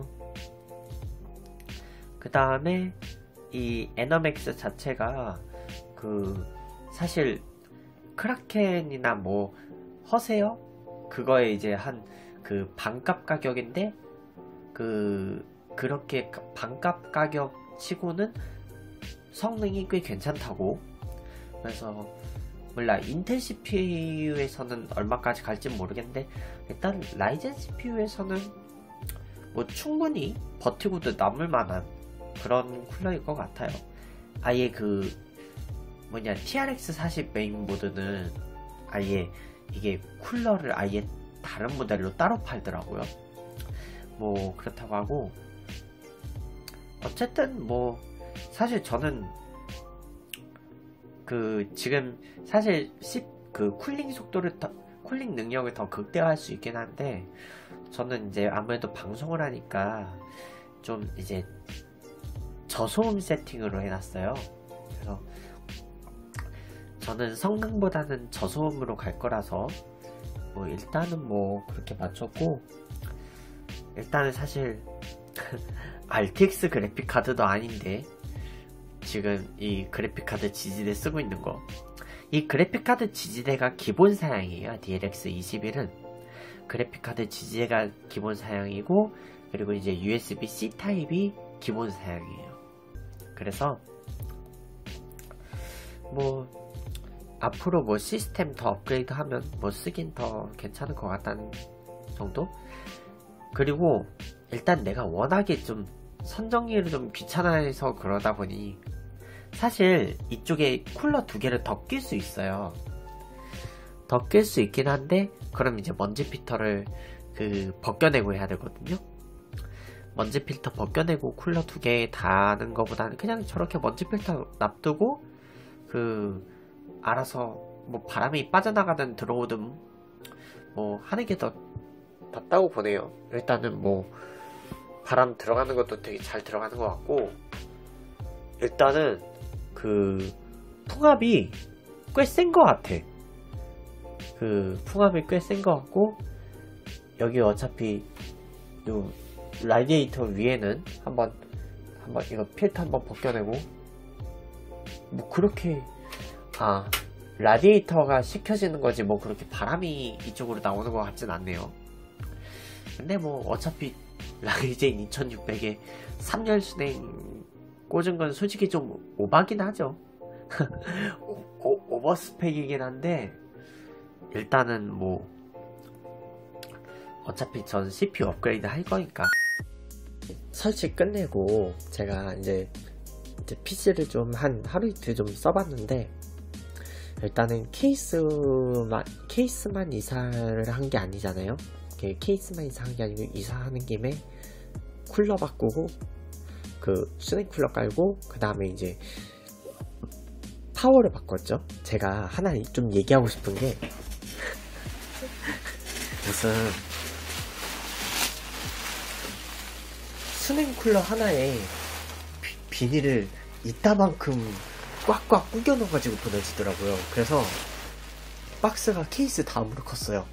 Speaker 2: 그 다음에 이 에너맥스 자체가 그 사실 크라켄이나 뭐 허세요? 그거에 이제 한 그 반값 가격인데, 그 그렇게 반값 가격 치고는 성능이 꽤 괜찮다고. 그래서 몰라, 인텔 씨피유에서는 얼마까지 갈지 모르겠는데, 일단 라이젠 씨피유에서는 뭐 충분히 버티고도 남을 만한 그런 쿨러일 것 같아요. 아예 그 뭐냐 티알엑스 사십 메인보드는 아예 이게 쿨러를 아예 다른 모델로 따로 팔더라고요. 뭐 그렇다고 하고, 어쨌든 뭐 사실 저는 그 지금 사실 십 그 쿨링 속도를 더, 쿨링 능력을 더 극대화할 수 있긴 한데, 저는 이제 아무래도 방송을 하니까 좀 이제 저소음 세팅으로 해놨어요. 그래서 저는 성능보다는 저소음으로 갈 거라서 뭐 일단은 뭐 그렇게 맞췄고, 일단은 사실 알티엑스 그래픽카드도 아닌데 지금 이 그래픽카드 지지대 쓰고 있는 거, 이 그래픽카드 지지대가 기본 사양이에요. 디엘엑스 이십일은 그래픽카드 지지대가 기본 사양이고, 그리고 이제 유에스비 씨 타입이 기본 사양이에요. 그래서 뭐 앞으로 뭐 시스템 더 업그레이드 하면 뭐 쓰긴 더 괜찮을 것 같다는 정도? 그리고 일단 내가 워낙에 좀 선정리를 좀 귀찮아해서 그러다 보니 사실 이쪽에 쿨러 두 개를 더 낄 수 있어요. 더 낄 수 있긴 한데, 그럼 이제 먼지 필터를 그 벗겨내고 해야 되거든요. 먼지 필터 벗겨내고 쿨러 두 개 다는 거보다는 그냥 저렇게 먼지 필터 놔두고 그 알아서 뭐 바람이 빠져나가든 들어오든 뭐 하는 게 더 낫다고 보네요. 일단은 뭐 바람 들어가는 것도 되게 잘 들어가는 것 같고, 일단은 그 풍압이 꽤 센 것 같아. 그 풍압이 꽤 센 것 같고, 여기 어차피 요 라디에이터 위에는 한번 한번 이거 필터 한번 벗겨내고, 뭐 그렇게 아 라디에이터가 식혀지는 거지 뭐 그렇게 바람이 이쪽으로 나오는 것 같진 않네요. 근데 뭐 어차피 라이젠 이천육백에 삼 열 순행 꽂은 건 솔직히 좀 오바긴 하죠. 오, 오, 오버스펙이긴 한데, 일단은 뭐 어차피 전 씨피유 업그레이드 할 거니까. 설치 끝내고 제가 이제, 이제 피시를 좀 한 하루 이틀 좀 써봤는데, 일단은 케이스만 케이스만 이사를 한 게 아니잖아요. 케이스만 이사한 게 아니고 이사하는 김에 쿨러 바꾸고 그 수냉 쿨러 깔고 그 다음에 이제 파워를 바꿨죠. 제가 하나 좀 얘기하고 싶은 게 무슨 수냉 쿨러 하나에 비, 비닐을 이따만큼 꽉꽉 구겨 넣어가지고 보내주더라고요. 그래서 박스가 케이스 다음으로 컸어요.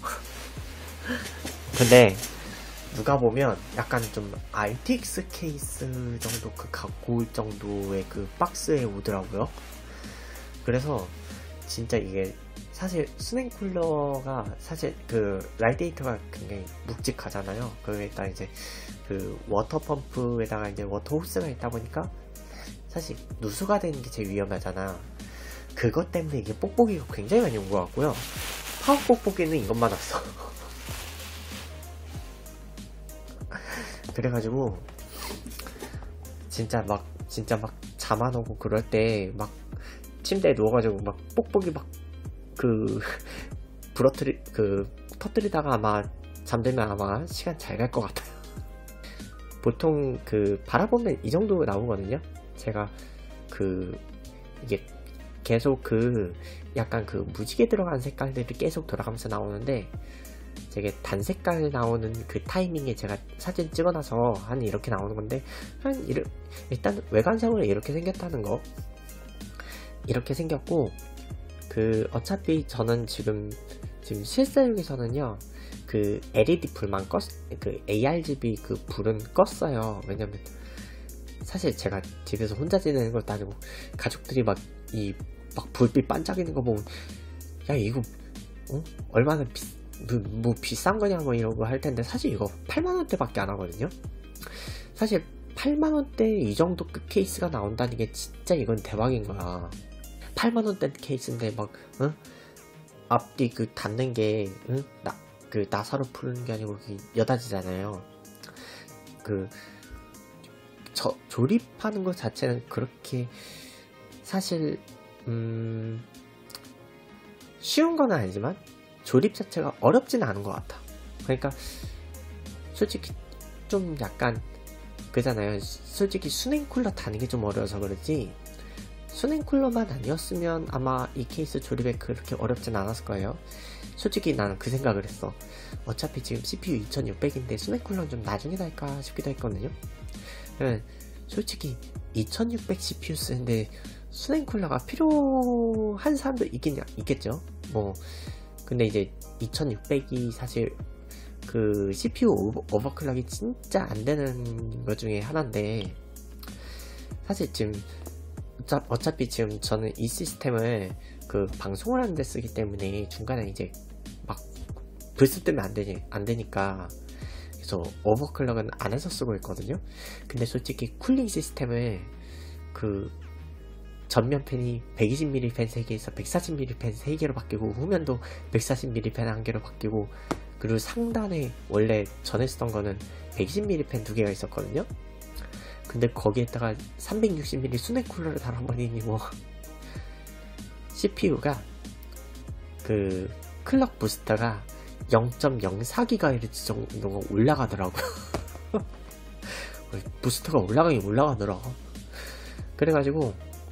Speaker 2: 근데 누가 보면 약간 좀 알티엑스 케이스 정도 그 갖고 올 정도의 그 박스에 오더라고요. 그래서 진짜 이게 사실 수냉 쿨러가 사실 그 라디에이터가 굉장히 묵직하잖아요. 그러니까 이제 그 워터 펌프에다가 이제 워터 호스가 있다 보니까 사실 누수가 되는 게 제일 위험하잖아. 그것 때문에 이게 뽁뽁이가 굉장히 많이 온 것 같고요. 파워 뽁뽁이는 이것만 왔어. 그래가지고 진짜 막 진짜 막 잠 안 오고 그럴 때 막 침대에 누워가지고 막 뽁뽁이 막 그 부러뜨리 그 터뜨리다가 아마 잠들면 아마 시간 잘 갈 것 같아요. 보통 그 바라보면 이 정도 나오거든요. 제가 그 이게 계속 그 약간 그 무지개 들어간 색깔들이 계속 돌아가면서 나오는데, 되게 단색깔 나오는 그 타이밍에 제가 사진 찍어놔서 한 이렇게 나오는 건데, 한 이르, 일단 외관상으로 이렇게 생겼다는 거, 이렇게 생겼고, 그 어차피 저는 지금 지금 실사용에서는요 그 엘이디 불만 껐, 그 에이알지비 그 불은 껐어요. 왜냐면 사실 제가 집에서 혼자 지내는 것도 아니고 가족들이 막 이 막 불빛 반짝이는 거 보면 야 이거 어? 얼마나 비, 뭐, 뭐 비싼 거냐 뭐 이러고 할 텐데, 사실 이거 팔만 원대밖에 안 하거든요. 사실 팔만 원대 이 정도 그 케이스가 나온다는 게 진짜 이건 대박인 거야. 팔만 원대 케이스인데 막 어? 앞뒤 그 닿는 게 응? 나, 그 나사로 푸는 게 아니고 여닫이잖아요. 그 저, 조립하는 것 자체는 그렇게 사실 음, 쉬운 건 아니지만 조립 자체가 어렵지는 않은 것 같아. 그러니까 솔직히 좀 약간 그잖아요. 솔직히 수냉 쿨러 다는 게 좀 어려워서 그렇지, 수냉 쿨러만 아니었으면 아마 이 케이스 조립에 그렇게 어렵진 않았을 거예요. 솔직히 나는 그 생각을 했어. 어차피 지금 씨피유 이천육백인데 수냉 쿨러는 좀 나중에 달까 싶기도 했거든요. 솔직히 이천육백 씨피유 쓰는데 수냉 쿨러가 필요한 사람도 있겠냐, 있겠죠. 뭐 근데 이제 이천육백이 사실 그 씨피유 오버, 오버클럭이 진짜 안 되는 것 중에 하나인데, 사실 지금 어차, 어차피 지금 저는 이 시스템을 그 방송을 하는데 쓰기 때문에 중간에 이제 막 불스 뜨면 안 되니 안 되니까 그래서 오버클럭은 안 해서 쓰고 있거든요. 근데 솔직히 쿨링 시스템을 그 전면 팬이 백이십 밀리미터 팬 세 개에서 백사십 밀리미터 팬 세 개로 바뀌고, 후면도 백사십 밀리미터 팬 한 개로 바뀌고, 그리고 상단에 원래 전에 쓰던 거는 백이십 밀리미터 팬 두 개가 있었거든요. 근데 거기에다가 삼백육십 밀리미터 수냉 쿨러를 달아버리니 뭐 씨피유가 그 클럭 부스터가 영 점 영사 기가헤르츠 정도가 올라가더라고요. 부스터가 올라가긴 올라가더라. 그래가지고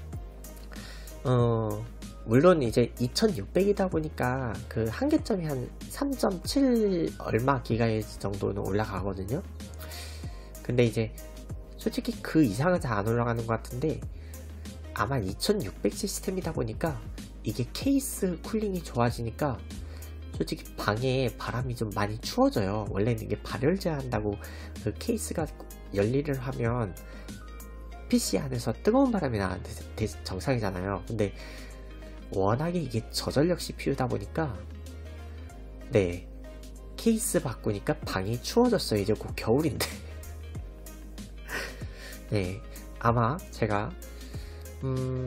Speaker 2: 어 물론 이제 이천육백이다 보니까 그 한계점이 한 삼 점 칠 얼마 기가헤르츠 정도는 올라가거든요. 근데 이제 솔직히 그 이상은 잘 안 올라가는 것 같은데, 아마 이천육백 시스템이다 보니까 이게 케이스 쿨링이 좋아지니까 솔직히 방에 바람이 좀 많이 추워져요. 원래는 이게 발열 제한한다고 그 케이스가 열일을 하면 피씨 안에서 뜨거운 바람이 나는데 정상이잖아요. 근데 워낙에 이게 저전력 씨피유다 보니까 네 케이스 바꾸니까 방이 추워졌어요. 이제 곧 겨울인데. 네, 아마 제가 음,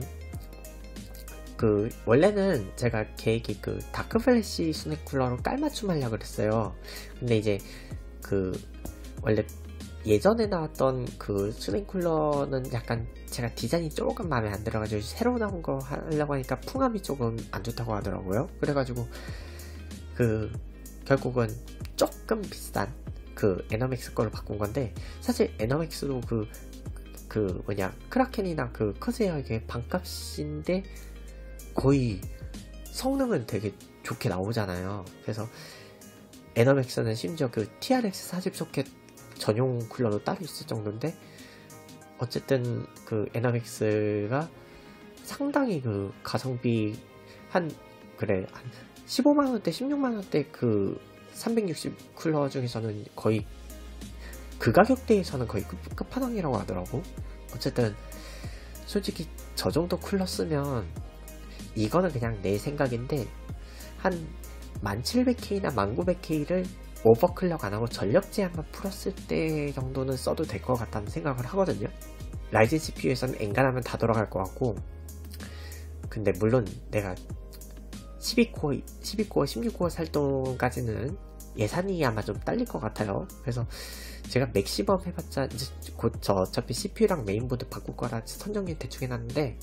Speaker 2: 그 원래는 제가 계획이 그 다크 플래시 수냉 쿨러로 깔맞춤 하려고 그랬어요. 근데 이제 그 원래 예전에 나왔던 그 수냉 쿨러는 약간 제가 디자인이 조금 마음에 안 들어가지고 새로 나온 거 하려고 하니까 풍압이 조금 안 좋다고 하더라고요. 그래가지고 그 결국은 조금 비싼 그 에너맥스 거로 바꾼 건데, 사실 에너맥스도 그 그 뭐냐 크라켄이나 그 커세어의 반값인데 거의 성능은 되게 좋게 나오잖아요. 그래서 에너맥스는 심지어 그 티알엑스 사십 소켓 전용 쿨러도 따로 있을 정도인데, 어쨌든 그 에너맥스가 상당히 그 가성비 한 그래 한 십오만 원대 십육만 원대 그 삼백육십 쿨러 중에서는 거의 그 가격대에서는 거의 끝, 끝판왕이라고 하더라고. 어쨌든 솔직히 저 정도 쿨러 쓰면, 이거는 그냥 내 생각인데 한 만 칠백 케이나 만 구백 케이를 오버클럭 안하고 전력 제한만 풀었을 때 정도는 써도 될 것 같다는 생각을 하거든요. 라이젠 씨피유에서는 엔간하면 다 돌아갈 것 같고, 근데 물론 내가 십이 코어, 십이 코어, 십육 코어 살 동까지는 예산이 아마 좀 딸릴 것 같아요. 그래서 제가 맥시멈 해봤자 이제 곧 저 어차피 씨피유랑 메인보드 바꿀 거라 선정리 대충 해놨는데,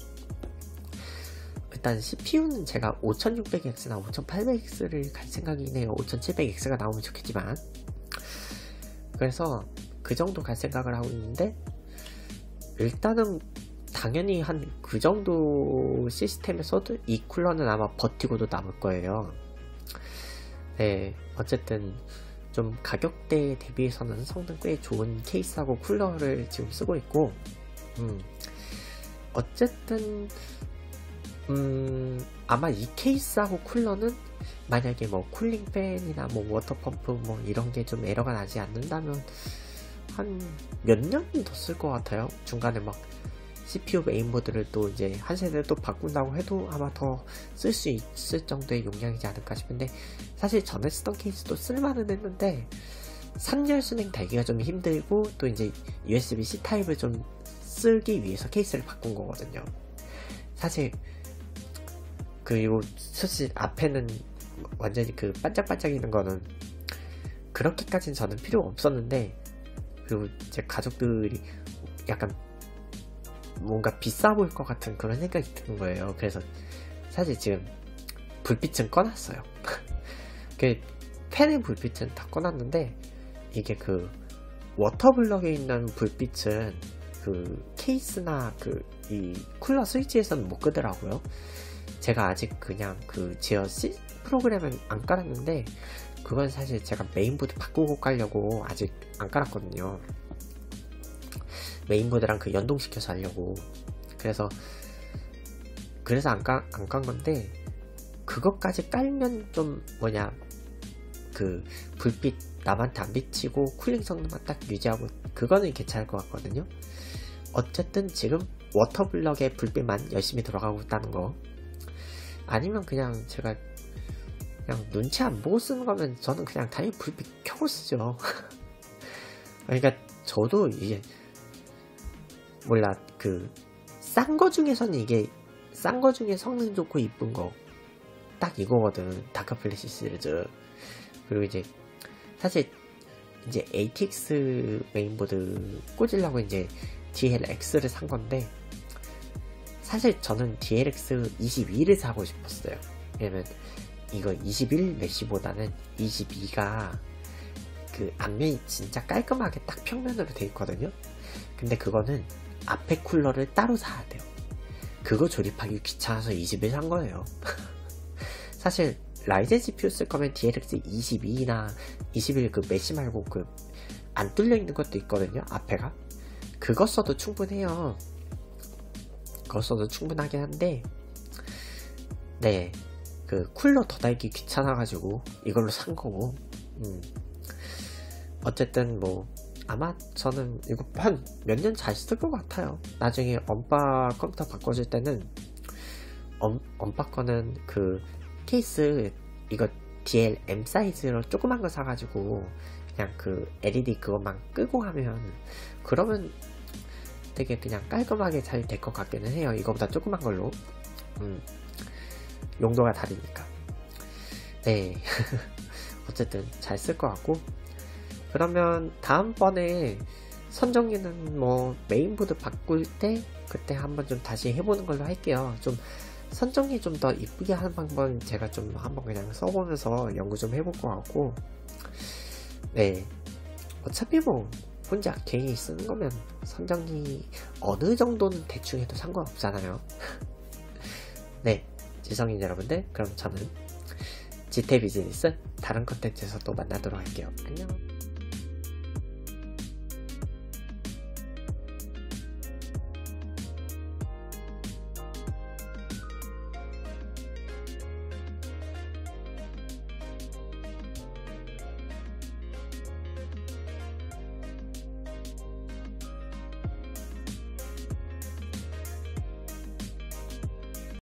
Speaker 2: 일단 씨피유는 제가 오천육백 엑스나 오천팔백 엑스를 갈 생각이긴 해요. 오천칠백 엑스가 나오면 좋겠지만. 그래서 그 정도 갈 생각을 하고 있는데, 일단은 당연히 한 그 정도 시스템에서도 이 쿨러는 아마 버티고도 남을 거예요. 네, 어쨌든 좀 가격대에 대비해서는 성능 꽤 좋은 케이스하고 쿨러를 지금 쓰고 있고, 음, 어쨌든 음, 아마 이 케이스하고 쿨러는 만약에 뭐 쿨링 팬이나 뭐 워터펌프 뭐 이런 게 좀 에러가 나지 않는다면 한 몇 년은 더 쓸 것 같아요. 중간에 막 씨피유 메인보드를 또 이제 한 세대 또 바꾼다고 해도 아마 더 쓸 수 있을 정도의 용량이지 않을까 싶은데, 사실 전에 쓰던 케이스도 쓸만은 했는데 삼 열 순행 달기가 좀 힘들고, 또 이제 유에스비-C 타입을 좀 쓰기 위해서 케이스를 바꾼 거거든요. 사실 그리고 사실 앞에는 완전히 그 반짝반짝이는 거는 그렇게까지는 저는 필요 없었는데, 그리고 제 가족들이 약간 뭔가 비싸 보일 것 같은 그런 생각이 드는 거예요. 그래서 사실 지금 불빛은 꺼놨어요. 그 팬의 불빛은 다 꺼놨는데, 이게 그 워터블럭에 있는 불빛은 그 케이스나 그 이 쿨러 스위치에서는 못 끄더라고요. 제가 아직 그냥 그 제어 C 프로그램은 안 깔았는데, 그건 사실 제가 메인보드 바꾸고 깔려고 아직 안 깔았거든요. 메인보드랑 그 연동시켜서 하려고. 그래서 그래서 안 깐 안 깐 건데, 그것까지 깔면 좀 뭐냐, 그 불빛 남한테 안 비치고 쿨링 성능만 딱 유지하고 그거는 괜찮을 것 같거든요. 어쨌든 지금 워터블럭에 불빛만 열심히 돌아가고 있다는 거. 아니면 그냥 제가 그냥 눈치 안 보고 쓰는 거면 저는 그냥 당연히 불빛 켜고 쓰죠. 그러니까 저도 이게 몰라, 그 싼 거 중에서는 이게 싼 거 중에 성능 좋고 이쁜 거 딱 이거거든, 다크플래시 시리즈. 그리고 이제 사실 이제 에이티엑스 메인보드 꽂으려고 이제 디엘엑스를 산 건데, 사실 저는 디엘엑스 이십이를 사고 싶었어요. 왜냐면 이거 이십일 메쉬보다는 이십이가 그 앞면이 진짜 깔끔하게 딱 평면으로 돼 있거든요. 근데 그거는 앞에 쿨러를 따로 사야 돼요. 그거 조립하기 귀찮아서 이십일 산 거예요. 사실 라이젠 씨피유 쓸 거면 디엘엑스 이십이나 이십일 그 메쉬 말고 그 안 뚫려 있는 것도 있거든요, 앞에가. 그거 써도 충분해요. 그거 써도 충분하긴 한데, 네, 그 쿨러 더 달기 귀찮아가지고 이걸로 산 거고. 음. 어쨌든 뭐 아마 저는 이거 한 몇 년 잘 쓸 것 같아요. 나중에 엄빠 컴퓨터 바꿔줄 때는 엄, 엄빠 거는 그 케이스 이거 디엘 M 사이즈로 조그만 거 사가지고 그냥 그 엘이디 그것만 끄고 하면, 그러면 되게 그냥 깔끔하게 잘 될 것 같기는 해요. 이거보다 조그만 걸로. 음, 용도가 다르니까. 네. 어쨌든 잘 쓸 것 같고, 그러면 다음번에 선정리는 뭐 메인보드 바꿀 때 그때 한번 좀 다시 해보는 걸로 할게요. 좀 선정리 좀 더 이쁘게 하는 방법은 제가 좀 한번 그냥 써보면서 연구 좀 해볼 것 같고, 네, 어차피 뭐 혼자 개인이 쓰는 거면 선정리 어느 정도는 대충 해도 상관없잖아요. 네, 지성인 여러분들, 그럼 저는 지태 비즈니스 다른 컨텐츠에서 또 만나도록 할게요. 안녕.